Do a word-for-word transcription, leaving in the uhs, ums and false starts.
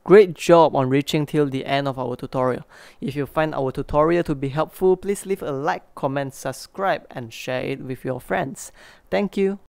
Great job on reaching till the end of our tutorial. If you find our tutorial to be helpful, please leave a like, comment, subscribe, and share it with your friends. Thank you.